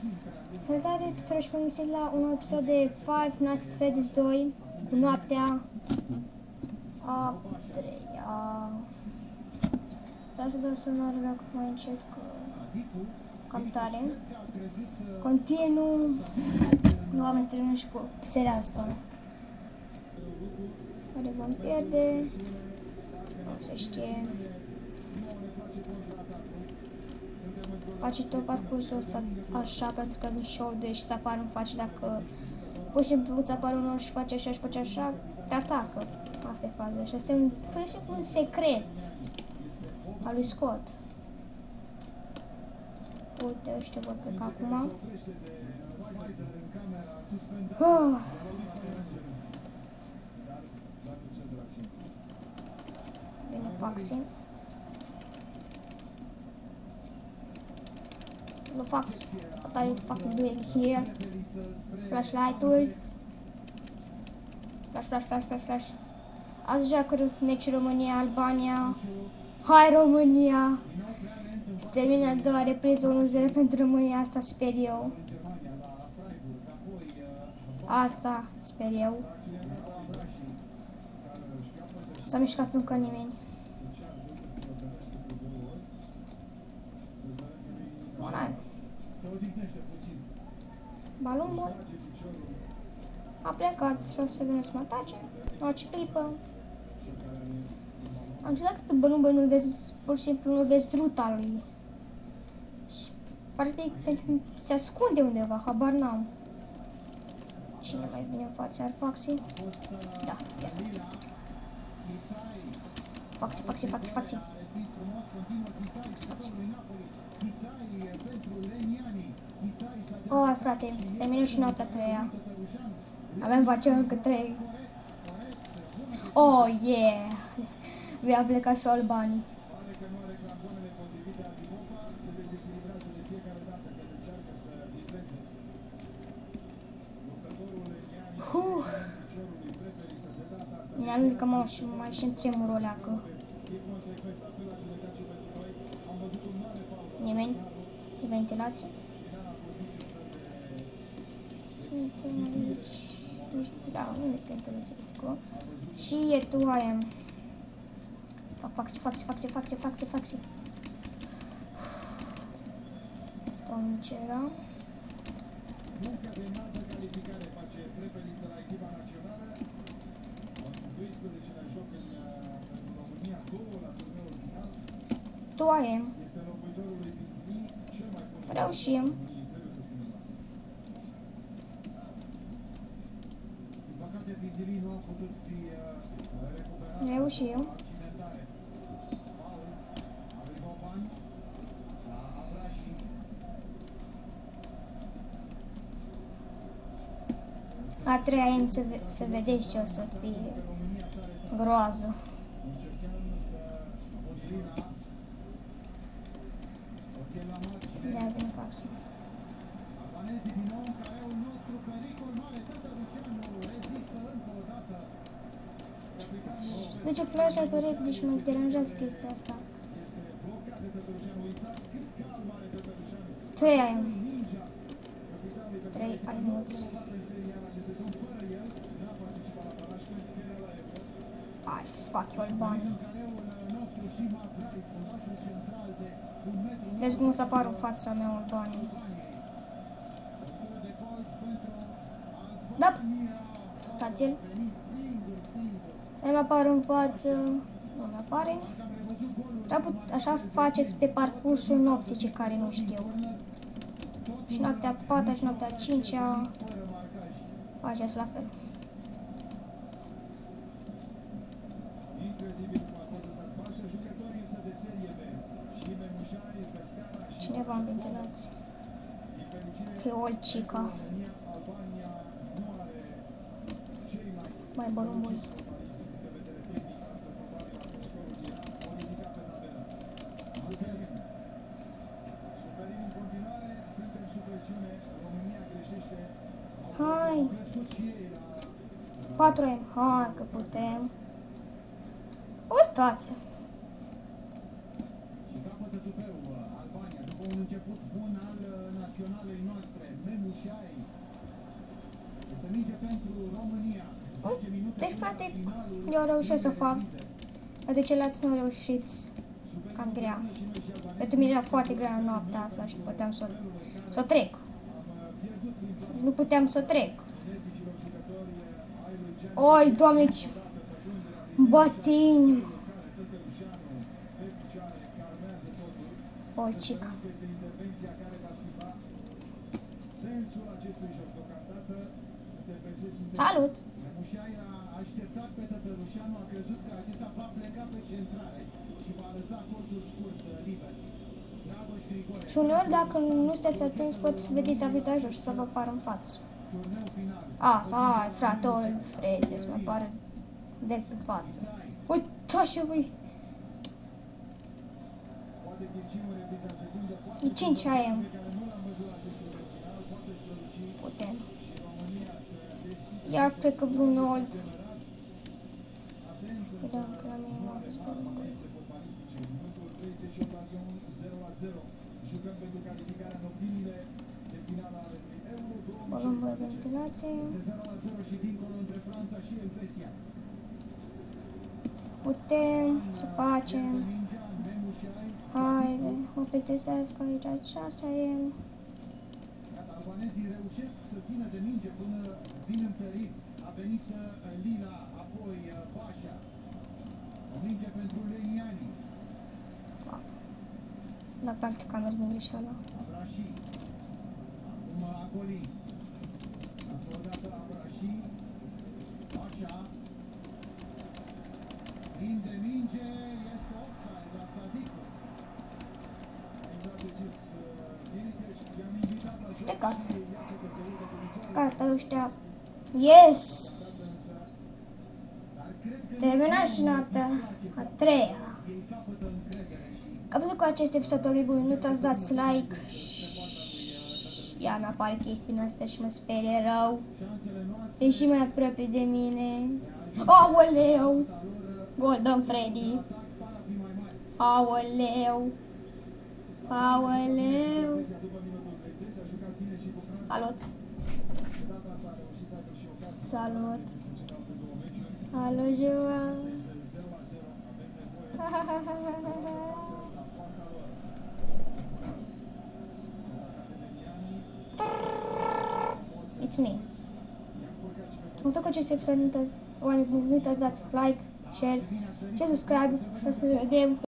Salutare tuturor și bun găsit la un episod de Five Nights at Freddy's 2 cu noaptea a treia. Vreau să dau sonorul acum mai încet că cam tare. Continuu. Nu am terminat și cu seria asta. Care vom pierde. Nu se știe. Face tot parcursul ăsta așa, pentru că show de și ți apar în față. Dacă pur și simplu ți apare unul și face așa și face așa, te atacă. Asta e faza. Și asta e un secret al lui Scott. Uite, ăștia vor pleca acum. Bine, Foxy. Hello Fox, what are you fucking doing here? Flashlight-ul. Flash. Azi joacă meci România-Albania. Hai România! Se termină a doua repriză 1-0 pentru România, asta sper eu. Asta sper eu. S-a mișcat încă nimeni. Balon Boy a plecat și o să vină să mă atace în orice clipă. Am ciudat că pe Balon Boy nu vezi, pur și simplu nu vezi ruta lui. Și practic se ascunde undeva, habar n-am. Cine mai vine în față? Ar Foxy? Da, perfect. Foxy. Oh, frate, se termină și noaptea 3-a. Avem face încă 3. Oh, yeah! Vi-a plecat și Albanii. Mi-a lui că mai și în tremurul oleacă. Nimeni? E ventilație? Suntem aici. Da, nimic pe ventilație. Și e tu, I am. Foxy. Domnul ce era? Tu I am. Reușim. Reușim. A treia ani să vedeți ce o să fie groază. Ia vine Foxy. Deci flashlight-ul repede și mă deranjează chestia asta. 3 aimuți. Ai, fuck you, Albanii. Deci cum o să apară în fața mea, Albanii. Da! Uitați-l. Să mi apară în față. Nu mi apare. Așa faceți pe parcursul nopții, cei care nu știu. Și noaptea 4 și noaptea 5-a faceți la fel. Cineva în ventilație. Pe Olcica. Mai Balon Boy. Hai! 4 hai că putem. Uitați! Și capătă tupeu Albania după un început bun al naționalei Deci, practic, eu reușesc să o fac. Dar de ceilalți nu reușiți. Cam grea. Pentru mine era foarte grea în noaptea asta și puteam să o trec. Nu puteam să o trec. Oi, Doamne, ce batin! Olcica. Salut! Și uneori, dacă nu sunteți atenți, puteți să vedeți arbitrajul și să vă apară în față. Ai, frate, Frede, să mă apară direct în față. Uitați voi! E 5 AM. Putem. Iar cred că vreun old. Vedem că la mine nu a fost pe băgăm voi ventilație. Putem să facem. Haide, mă plictisesc aici, aceasta e. Albanezii reușesc să țină de minge până vin întărit. A venit Lila, apoi Bașa. O minge pentru Leniani. La parte cameră din greșeală. Abrași. Acum Acoli. Încă o dată Abrași. Bașa. Prinde minge. Este offside la Sadiku. Exact decis Vinic i-am invitat la joc. Plecat. Gata, ăștia. Yes! Terminat și noaptea a treia. Cam atât cu acest episod oribul. Nu uitați să dați like și iar mi-apare chestiile astea și mă sperie rău. E și mai aproape de mine. Aoleu! Golden Freddy. Aoleu! Aoleu! Salut! Salut! Alo, Joa! It's me. Am tot cu acest episod, nu uitați să dați like, share și subscribe și să ne vedem